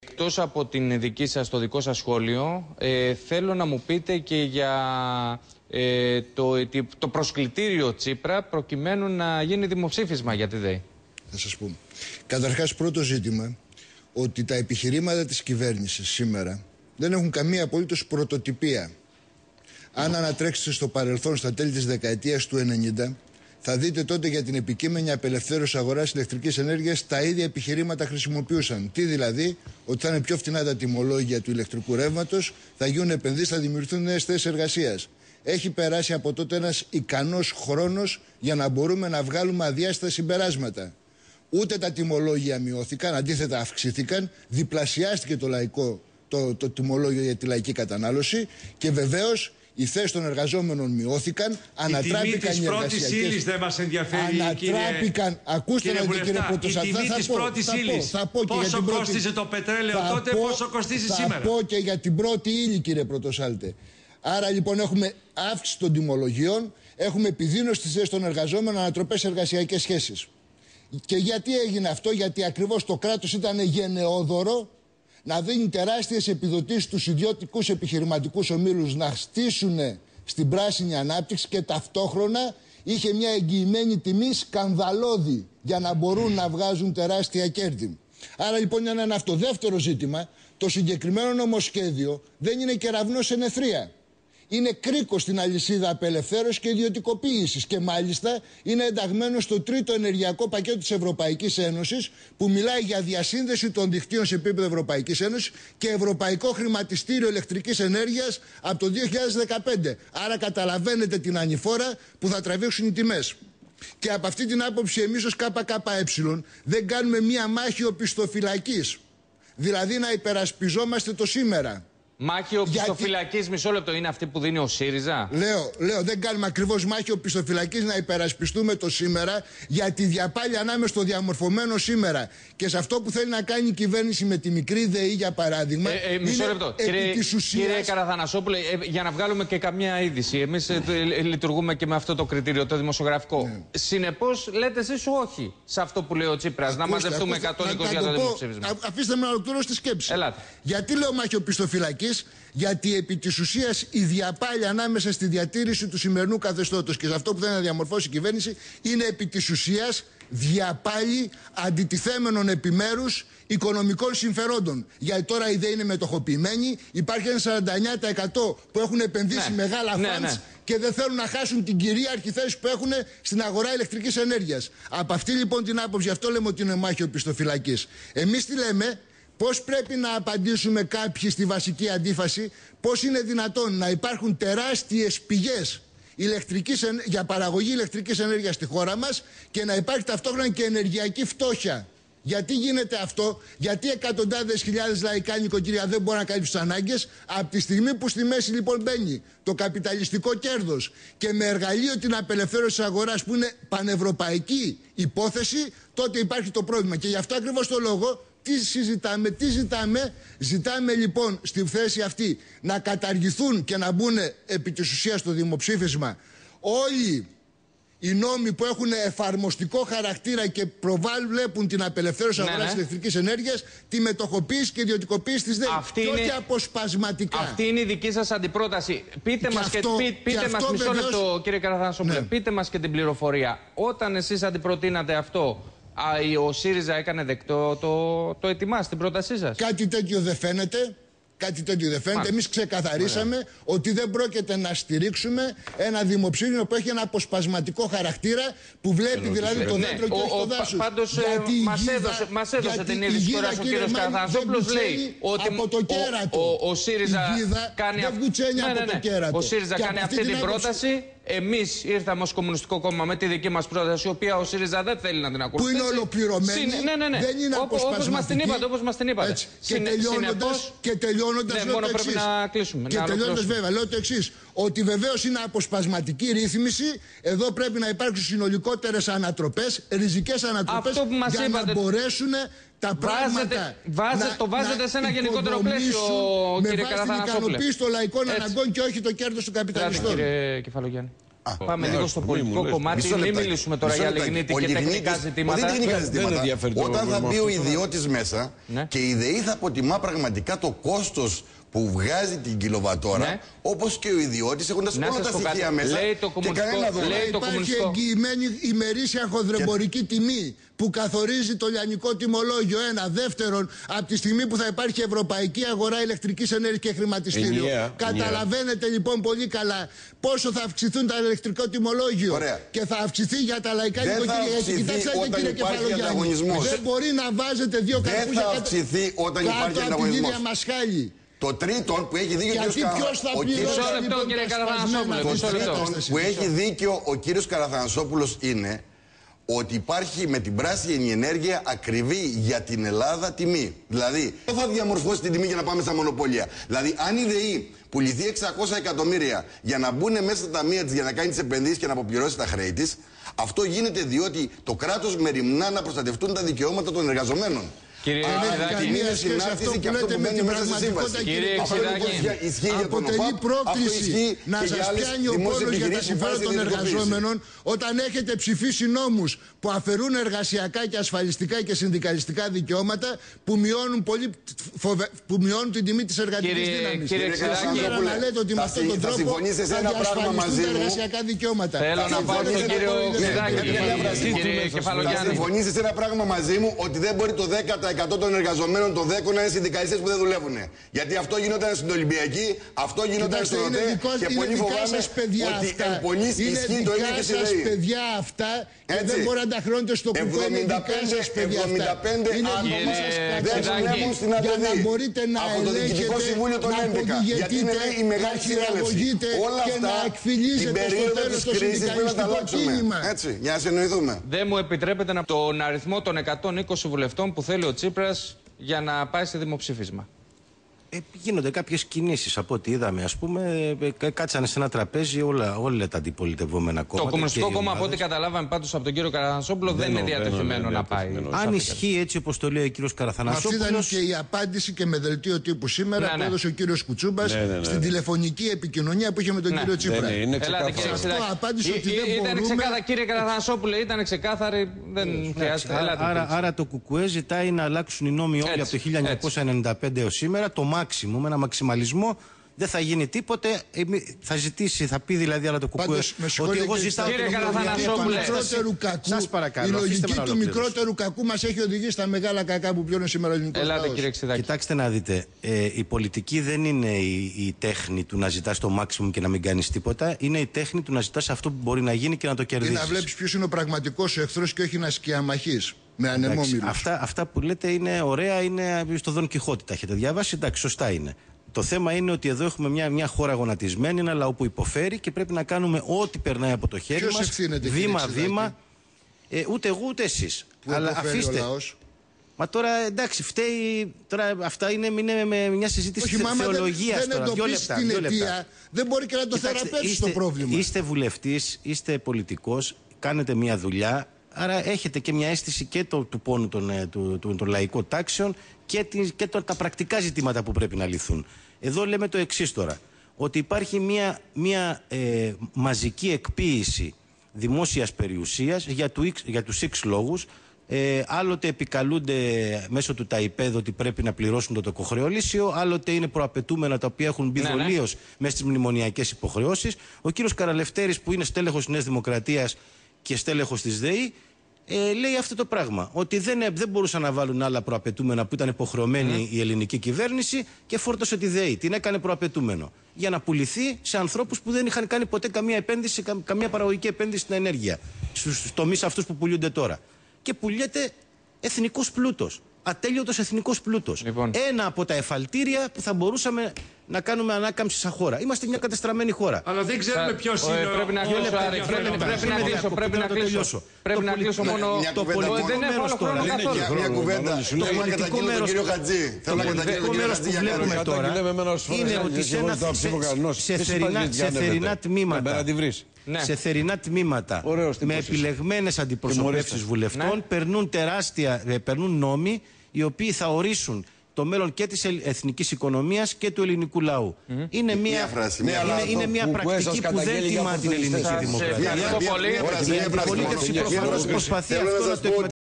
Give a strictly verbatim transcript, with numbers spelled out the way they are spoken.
Εκτός από την δική σας, το δικό σας σχόλιο, ε, θέλω να μου πείτε και για ε, το, το προσκλητήριο Τσίπρα προκειμένου να γίνει δημοψήφισμα για τη ΔΕΗ. Θα σας πούμε. Καταρχάς, πρώτο ζήτημα, ότι τα επιχειρήματα της κυβέρνησης σήμερα δεν έχουν καμία απολύτως πρωτοτυπία. Αν ανατρέξετε στο παρελθόν, στα τέλη της δεκαετίας του ενενήντα, θα δείτε τότε για την επικείμενη απελευθέρωση αγοράς ηλεκτρικής ενέργειας τα ίδια επιχειρήματα χρησιμοποιούσαν. Τι δηλαδή, ότι θα είναι πιο φτηνά τα τιμολόγια του ηλεκτρικού ρεύματος, θα γίνουν επενδύσεις, θα δημιουργηθούν νέες θέσεις εργασίας. Έχει περάσει από τότε ένας ικανός χρόνος για να μπορούμε να βγάλουμε αδιάστατα συμπεράσματα. Ούτε τα τιμολόγια μειώθηκαν, αντίθετα αυξήθηκαν, διπλασιάστηκε το, λαϊκό, το, το τιμολόγιο για τη λαϊκή κατανάλωση και βεβαίως οι θέσεις των εργαζόμενων μειώθηκαν, ανατράπηκαν οι εργασιακές. Η τιμή της πρώτης ύλης δεν μας ενδιαφέρει, ανατράπηκαν, κύριε, ακούστε κύριε να δείτε, κύριε Πρωτοσάλτη. Η τιμή θα της πω, πρώτης θα ύλης. πω, θα πω και πόσο για την πρώτη... κόστιζε το πετρέλαιο θα τότε, πω, πόσο κοστίζει θα σήμερα. Θα πω και για την πρώτη ύλη, κύριε Πρωτοσάλτε. Άρα λοιπόν έχουμε αύξηση των τιμολογιών, έχουμε επιδείνωση της θέσης των εργαζόμενων, ανατροπές εργασιακές σχέσεις. Και γιατί έγινε αυτό? Γιατί ακριβώς το κράτος ήταν γενναιόδωρο να δίνει τεράστιες επιδοτήσεις στους ιδιωτικούς επιχειρηματικούς ομίλους να στήσουν στην πράσινη ανάπτυξη και ταυτόχρονα είχε μια εγγυημένη τιμή σκανδαλώδη για να μπορούν να βγάζουν τεράστια κέρδη. Άρα λοιπόν είναι ένα αυτό. Δεύτερο ζήτημα, το συγκεκριμένο νομοσχέδιο δεν είναι κεραυνός σε νεθρία. Είναι κρίκος στην αλυσίδα απελευθέρωσης και ιδιωτικοποίησης και μάλιστα είναι ενταγμένο στο τρίτο ενεργειακό πακέτο της Ευρωπαϊκής Ένωσης που μιλάει για διασύνδεση των δικτύων σε επίπεδο Ευρωπαϊκής Ένωσης και ευρωπαϊκό χρηματιστήριο ηλεκτρικής ενέργειας από το δύο χιλιάδες δεκαπέντε. Άρα καταλαβαίνετε την ανηφόρα που θα τραβήξουν οι τιμές. Και από αυτή την άποψη εμείς ως ΚΚΕ δεν κάνουμε μία μάχη οπισθοφυλακής. Δηλαδή να υπερασπιζόμαστε το σήμερα. Μάχη οπισθοφυλακής, γιατί... μισό λεπτό, είναι αυτή που δίνει ο ΣΥΡΙΖΑ. Λέω, λέω, δεν κάνουμε ακριβώς μάχη οπισθοφυλακής να υπερασπιστούμε το σήμερα για τη διαπάλεια ανάμεσα στο διαμορφωμένο σήμερα και σε αυτό που θέλει να κάνει η κυβέρνηση με τη μικρή ΔΕΗ, για παράδειγμα. Ε, ε, μισό λεπτό. Κύριε, ουσίας... κύριε Καραθανασόπουλε, ε, για να βγάλουμε και καμία είδηση. Εμείς ε, ε, λειτουργούμε και με αυτό το κριτήριο, το δημοσιογραφικό. Ναι. Συνεπώς, λέτε εσείς όχι σε αυτό που λέει ο Τσίπρας, να μαζευτούμε εκατό είκοσι για το δημοψήφισμα. Αφήστε με να ολοκληρώσω τη σκέψη. Ελάτε. Γιατί λέω μάχη οπισθοφυλακής? Γιατί επί της ουσίας η διαπάλεια ανάμεσα στη διατήρηση του σημερινού καθεστώτος και σε αυτό που θέλει να διαμορφώσει η κυβέρνηση είναι επί της ουσίας διαπάλη αντιτιθέμενων επιμέρους οικονομικών συμφερόντων. Γιατί τώρα η ΔΕΗ είναι μετοχοποιημένη, υπάρχει ένα σαράντα εννέα τοις εκατό που έχουν επενδύσει ναι. μεγάλα ναι, funds ναι. και δεν θέλουν να χάσουν την κυρίαρχη θέση που έχουν στην αγορά ηλεκτρικής ενέργειας. Από αυτή λοιπόν την άποψη, αυτό λέμε ότι είναι μάχη οπισθοφυλακής. Εμείς τι λέμε? Πώς πρέπει να απαντήσουμε κάποιοι στη βασική αντίφαση, πώς είναι δυνατόν να υπάρχουν τεράστιες πηγές ηλεκτρικής, για παραγωγή ηλεκτρικής ενέργειας στη χώρα μας και να υπάρχει ταυτόχρονα και ενεργειακή φτώχεια. Γιατί γίνεται αυτό? Γιατί εκατοντάδες χιλιάδες λαϊκά νοικοκυριά δεν μπορούν να καλύψουν τις ανάγκες? Από τη στιγμή που στη μέση λοιπόν μπαίνει το καπιταλιστικό κέρδος και με εργαλείο την απελευθέρωση της αγοράς που είναι πανευρωπαϊκή υπόθεση, τότε υπάρχει το πρόβλημα. Και γι' αυτό ακριβώς το λόγο τι συζητάμε, τι ζητάμε? Ζητάμε λοιπόν στη θέση αυτή να καταργηθούν και να μπουν επί της ουσίας στο δημοψήφισμα όλοι οι νόμοι που έχουν εφαρμοστικό χαρακτήρα και προβάλλουν την απελευθέρωση ναι, αγοράς ναι. ηλεκτρικής ενέργειας, τη μετοχοποίηση και ιδιωτικοποίηση της ΔΕΗ. Και όχι αποσπασματικά. Αυτή είναι η δική σας αντιπρόταση. Πείτε και μας, αυτό, και, πεί, πείτε και μας αυτό, μισό βεβαίως... λεπτό, κύριε Καραθανασόπουλε, ναι. πείτε μας και την πληροφορία. Όταν εσείς αντιπροτείνατε αυτό, ο ΣΥΡΙΖΑ έκανε δεκτό το, το ετοιμά στην πρότασή σας? Κάτι τέτοιο δεν φαίνεται. Κάτι τέτοιο δεν φαίνεται. Εμείς ξεκαθαρίσαμε Ωραία. ότι δεν πρόκειται να στηρίξουμε ένα δημοψήφισμα που έχει ένα αποσπασματικό χαρακτήρα, που βλέπει Ενώ, δηλαδή το δέντρο ναι, και όχι το δάσος. Πάντως μας έδωσε, μας έδωσε την είδηση τώρα ο κύριος Καραθανασόπουλος, λέει ότι από το κέρατο. Ο, ο, ο ΣΥΡΙΖΑ κάνει, δεν ναι, ναι, ναι. από το κέρατο. Ο ΣΥΡΙΖΑ κάνει αυτή, αυτή την πρόταση. Εμείς ήρθαμε ως Κομμουνιστικό Κόμμα με τη δική μας πρόταση, η οποία ο ΣΥΡΙΖΑ δεν θέλει να την ακολουθήσει. Που είναι ολοκληρωμένη. Συν, ναι, ναι, ναι. Δεν είναι αποσπασματική. Όπως μας την είπατε. Όπως μας την είπατε. Και τελειώνοντας, και τελειώνοντας ναι, λέω το εξής. Πρέπει να κλείσουμε. Και τελειώνοντας βέβαια λέω το εξής. Ότι βεβαίως είναι αποσπασματική ρύθμιση. Εδώ πρέπει να υπάρξουν συνολικότερες ανατροπές, ριζικές ανατροπές για είπατε, να μπορέσουν τα πράγματα. Βάζετε, να, το βάζετε να σε ένα γενικότερο πλαίσιο, κύριε Καραθανασόπουλε. Με βάση την ικανοποίηση των λαϊκών αναγκών και όχι το κέρδος του καπιταλιστών. Κύριε Κεφαλογιάννη. Α, Πάμε ναι, λίγο στο μη πολιτικό μου κομμάτι. Μην μιλήσουμε τώρα για λιγνίτη και τεχνικά ζητήματα. Όχι τεχνικά ζητήματα. Όταν θα μπει ο αυτό. ιδιώτης μέσα Ναι. και η ΔΕΗ θα αποτιμά πραγματικά το κόστος που βγάζει την κιλοβατόρα, Ναι. όπως και ο ιδιώτης, έχοντας Να όλα σας τα πω στοιχεία κάτι. μέσα Λέει το και κομμουνιστικό- κανένα δώρο. λέει το Υπάρχει κομμουνιστικό. εγγυημένη ημερήσια χονδρεμπορική τιμή που καθορίζει το λιανικό τιμολόγιο. Ένα. Δεύτερον, από τη στιγμή που θα υπάρχει ευρωπαϊκή αγορά ηλεκτρικής ενέργειας και χρηματιστήριο. Ενιαία, Καταλαβαίνετε λοιπόν πολύ καλά πόσο θα αυξηθούν τα ηλεκτρικό τιμολόγιο. Ωραία. Και θα αυξηθεί για τα λαϊκά Δεν θα νοικοκυριά. αυξηθεί Κοιτάξτε, όταν κύριε υπάρχει Κεφαλογιάννη. ανταγωνισμός. Δεν μπορεί να βάζετε δύο Δεν καρπούζια θα κάτω- αυξηθεί όταν υπάρχει κάτω από την ανταγωνισμός. ίδια μασχάλη. Το τρίτον που έχει δίκιο ο Γιατί κύριος ποιος θα Καρα- ο κύριος- πληρώσει Μισό λεπτό, λοιπόν κύριε τα Καραθανασόπουλε, σπασμένα μισό της λεπτό. κατάστασης. που έχει δίκιο ο κύριος Καραθανασόπουλος είναι ότι υπάρχει με την πράσινη ενέργεια ακριβή για την Ελλάδα τιμή. Δηλαδή, δεν θα διαμορφώσει την τιμή για να πάμε στα μονοπόλια. Δηλαδή, αν η ΔΕΗ πουληθεί εξακόσια εκατομμύρια για να μπουν μέσα στα ταμεία της για να κάνει τις επενδύσεις και να αποπληρώσει τα χρέη της, αυτό γίνεται διότι το κράτος μεριμνά να προστατευτούν τα δικαιώματα των εργαζομένων. Κύριε Δεν έχει Ξηδάκη, καμία είναι σχέση συνάρτηση αυτό και που αυτό λέτε που με μένει την μέσα στη πραγματικότητα, σύμβαση. κύριε Κύριε Αυτό Ξηδάκη, λοιπόν ισχύει για τον αποτελεί ΟΠΑΠ, πρόκληση αυτό ισχύει να και σας για άλλες πιάνει ο δημόσιες πόνος για τα επιχειρήσεις που συμφέροντα βάζει των την ιδιωτικοποίηση. εργαζόμενων όταν έχετε ψηφίσει νόμους που αφαιρούν εργασιακά και ασφαλιστικά και συνδικαλιστικά δικαιώματα που μειώνουν, πολύ, φοβε, που μειώνουν την τιμή της εργατικής Κύριε- δύναμης. κύριε Και Ξηδάκη, σήμερα να λέτε ότι με θα αυτόν συ- τον θα τρόπο συμφωνήσετε σε θα ένα πράγμα διασφαλιστούν μαζί τα μου. εργασιακά δικαιώματα. Θέλω να πάω στον κύριο Ξηδάκη, Κύριε Βρασίδη, κύριε θα Κεφαλογιάννη. συμφωνήσει σε ένα πράγμα μαζί μου ότι δεν μπορεί το δέκα τοις εκατό των εργαζομένων το ΔΕΚΟ να είναι συνδικαλιστές που δεν δουλεύουν. Γιατί αυτό γινόταν στην Ολυμπιακή, αυτό γινόταν Κοιτάξτε, στο είναι ΟΤΕ δικό- και είναι πολύ δικά φοβάμαι σας παιδιά ότι αυτά. εμπονείς Είναι ισχύει το ίδιο δικά και στη σας ΔΕΗ. παιδιά αυτά και Έτσι. δεν μπορεί να τα χρώνετε στο κουπέ. Είναι δικά σας παιδιά αυτά. εβδομήντα πέντε Είναι άτομα δική σας δεν κατάσταση. δουλεύουν στην Για να ΑΔΔ. μπορείτε να Από το Διοικητικό ελέγχετε, Συμβούλιο των να έντεκα. Γιατί είναι λέει, η να μεγάλη συνέλευση. χειραγωγείτε Όλα και να αυτά την εκφυλίζετε στο περίοδο τέλος της το κρίσης πρέπει να τα συνδικαλιστικό αλλάξουμε. κίνημα. Έτσι, για να συνοηθούμε. Δεν μου επιτρέπετε να τον αριθμό των εκατόν είκοσι βουλευτών που θέλει ο Τσίπρας για να πάει σε δημοψήφισμα. Ε, γίνονται κάποιες κινήσεις από ό,τι είδαμε, ας πούμε. Ε, κάτσανε σε ένα τραπέζι όλα, όλα τα αντιπολιτευόμενα κόμματα. Το Κομμουνιστικό και οι Κόμμα, από ομάδες. ό,τι καταλάβαμε πάντως από τον κύριο Καραθανασόπουλο, δεν είναι διατεθειμένο να πάει. Αν ισχύει έτσι όπως το λέει ο κύριος Αυτή ήταν Καραθανασόπουλος. και η απάντηση και με δελτίο τύπου σήμερα Ναι, που ναι. έδωσε ο κύριος Κουτσούμπας Ναι, ναι, ναι. στην τηλεφωνική επικοινωνία που είχε με τον Ναι. κύριο Τσίπρα. Δεν είναι, είναι Ελάτε, ξεκάθαρο. κύριε Αυτό Ξηδάκη. απάντησε ότι Ή- δεν ή- Ήταν μπορούμε- ξεκάθαρο, κύριε Καραθανασόπουλε, ήταν ξεκάθαρη. Δεν χρειάζεται. Άρα, Ελάτε, άρα, κύριε. άρα το ΚΚΕ ζητάει να αλλάξουν οι νόμοι όλοι Έτσι, από το χίλια εννιακόσια ενενήντα πέντε έως σήμερα, το μάξιμουμ, ένα μαξιμαλισμό. Δεν θα γίνει τίποτε. Εμεί- Θα ζητήσει, θα πει δηλαδή άλλα το ΚΚΕ Πάντως, με ότι συγχωρείτε, εγώ κύριε ζητάω Κύριε την Καραθανασόπουλε, του μικρότερου κακού. Σας παρακαλώ, Η αφήστε λογική με να του ολοκληρώσω. μικρότερου κακού μας έχει οδηγήσει στα μεγάλα κακά που πληρώνει σήμερα ο ελληνικός Ελάτε, λαός. κύριε Ξηδάκη. Κοιτάξτε να δείτε, ε, η πολιτική δεν είναι η, η τέχνη του να ζητάς το maximum και να μην κάνεις τίποτα. Είναι η τέχνη του να ζητάς αυτό που μπορεί να γίνει και να το Ή κερδίσεις. να βλέπεις ποιος είναι ο πραγματικός σου εχθρός και όχι να σκιαμαχείς με Εντάξει, ανεμόμυλους. αυτά, αυτά που λέτε είναι ωραία, είναι στο Δον Κιχώτη. Τα έχετε διαβάσει, εντάξει, σωστά είναι. Το θέμα είναι ότι εδώ έχουμε μια, μια χώρα γονατισμένη, ένα λαό που υποφέρει και πρέπει να κάνουμε ό,τι περνάει από το χέρι Ποιος μας. ευθύνεται, κύριε Βήμα-βήμα. Ε, ούτε εγώ ούτε εσείς. Που Αλλά υποφέρει αφήστε. ο λαός. Μα τώρα εντάξει, φταίει. Τώρα αυτά είναι, είναι με μια συζήτηση Όχι, μα άμα δεν, θεολογίας δεν τώρα. Δύο εντοπίσεις λεπτά. την Δύο λεπτά. αιτία, δεν μπορεί και να το Κοιτάξτε, θεραπεύσει είστε, το πρόβλημα. Είστε βουλευτής, είστε πολιτικός, κάνετε μια δουλειά, άρα έχετε και μια αίσθηση και το, του πόνου των, ε, του, του, των λαϊκών τάξεων και, τη, και το, τα πρακτικά ζητήματα που πρέπει να λυθούν. Εδώ λέμε το εξής τώρα, ότι υπάρχει μια, μια ε, μαζική εκποίηση δημόσιας περιουσίας για, του, για τους X λόγους. Ε, άλλοτε επικαλούνται μέσω του ΤΑΙΠΕΔ ότι πρέπει να πληρώσουν το τοκοχρεωλήσιο, άλλοτε είναι προαπαιτούμενα τα οποία έχουν μπει Ναι, ναι. δολίως μέσα στις μνημονιακές υποχρεώσεις. Ο κύριος Καραλευτέρης, που είναι στέλεχος της Νέας Δημοκρατίας και στέλεχος της ΔΕΗ, ε, λέει αυτό το πράγμα. Ότι δεν, δεν μπορούσαν να βάλουν άλλα προαπαιτούμενα που ήταν υποχρεωμένη η ελληνική κυβέρνηση και φόρτωσε τη ΔΕΗ. Την έκανε προαπαιτούμενο. Για να πουληθεί σε ανθρώπους που δεν είχαν κάνει ποτέ καμία επένδυση, κα, καμία παραγωγική επένδυση στην ενέργεια. Στους τομείς αυτούς που πουλούνται τώρα. Και πουλιέται εθνικός πλούτος. Ατέλειωτος εθνικός πλούτος. Λοιπόν. Ένα από τα εφαλτήρια που θα μπορούσαμε να κάνουμε ανάκαμψη σαν χώρα. Είμαστε μια κατεστραμμένη χώρα. Αλλά δεν ξέρουμε ποιο Ε, είναι. Πρέπει να ο- κλείσω, ο- Άρη, ο- πρέπει- ο- πρέπει να ο- κλείσω, ο- πρέπει ο- να ο- κλείσω. τελειώσω. Πρέπει Το να πολιτικό- κλείσω μόνο. μια το κουβέντα πολιτικό Δεν έχω άλλο μέρος χρόνο τώρα. καθόλου. Μια, μια κουβέντα. Μανώλη, σου Θέλω λέει, να πολιτικό καταγγείλω τον μέρος- κύριο Χατζή. Θέλω να Το καταγγείλω πολιτικό τον κύριο μέρος Χατζή που για βλέπουμε κάτι. τώρα Καταγγείλαμε με ένας φορές, είναι γιατί ότι σε, εγώ ένα, δεν το ψήφω κανένας. σε, Εσύ θερινά, είπατε, σε γιατί θερινά ανέβετε. τμήματα, Πρέπει να τη βρεις. Ναι. σε θερινά τμήματα Ωραίος με τύπος είσαι. επιλεγμένες αντιπροσωπεύσεις Τιμωρήστε. βουλευτών Ναι. περνούν τεράστια, ε, περνούν νόμοι οι οποίοι θα ορίσουν το μέλλον και της εθνικής οικονομίας και του ελληνικού λαού. Mm-hmm. Είναι μια, μια, φράση, είναι, είναι, είναι μια πρακτική που δεν τιμά την ελληνική δημοκρατία. Ευχαριστώ πολύ. Η αντιπολίτευση προφανώς προσπαθεί αυτό να το εκμεταλλευτεί.